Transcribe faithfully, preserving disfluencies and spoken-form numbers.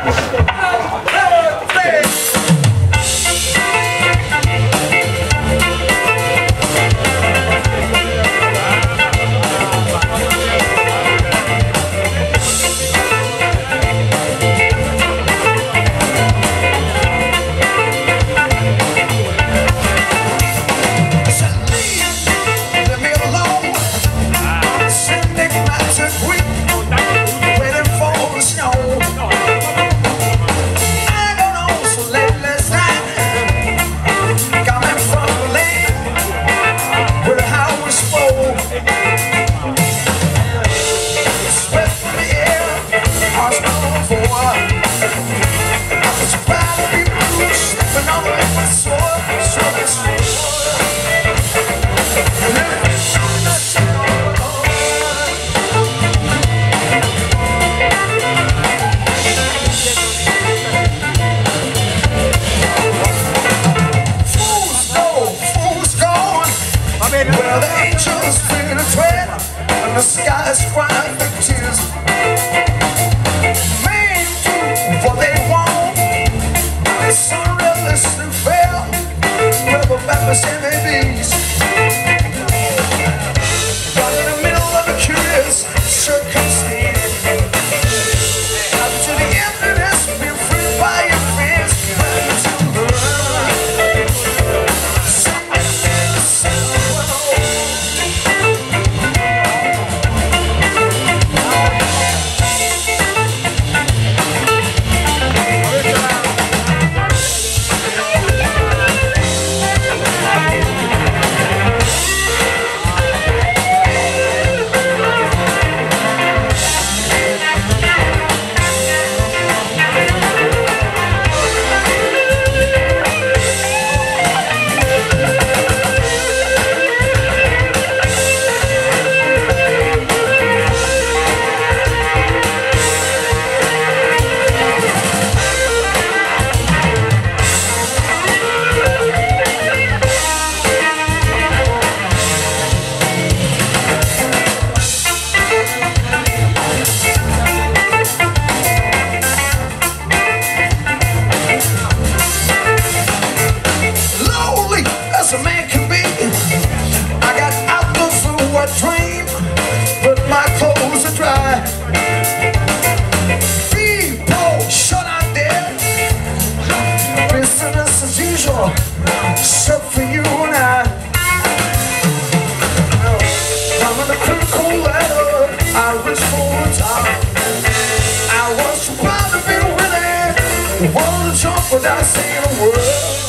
Well, the angels feel a tread, and the sky is crying with tears. Men do what they want, and it's unrealistic fair. Rebel Baptist M A Bs, right in the middle of a curious circumstance. Up to the emptiness, be free by your friends. As a man can be, I got out the through a dream, but my clothes are dry. People shut out there, business as usual, except for you and I. I'm in a critical ladder, I reach for the top. I was too proud to be winning, wanted to jump without saying a word.